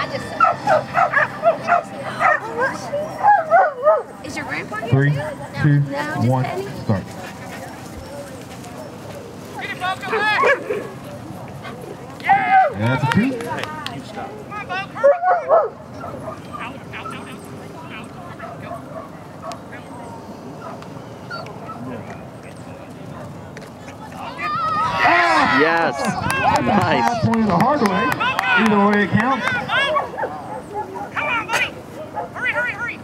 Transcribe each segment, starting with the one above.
Is your grandpa here? 3, 2, No, 1, Penny. start. And that's a 2. Hey, you stop. Come on, Bo. Yes. Nice. 5 points the hard way. Either way it counts. Come on, buddy. Hurry, hurry, hurry.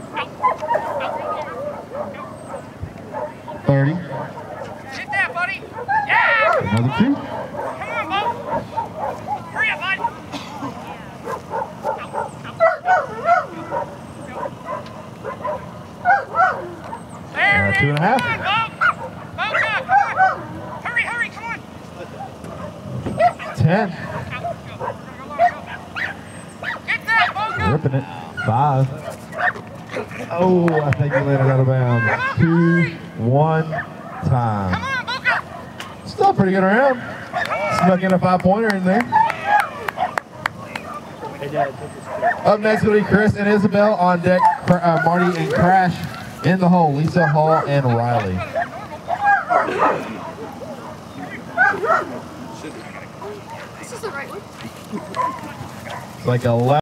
30. Hit that, buddy. Yeah. Another 2. Come on, Bo. Hurry up, bud. There, 2.5. Come on, Bo. Bo, come on. Hurry, hurry, come on. 10. Get that, Bo, go. Ripping it. 5. Oh, I think he landed out of bounds. 2, 1, time. Come on, Bo, go. Still a pretty good round. Snuck in a 5-pointer in there. Hey, Dad, take this picture. Up next will be Chris and Isabel on deck. Marty and Crash in the hole. Lisa, Hall, and Riley. This is the right one. It's like 11.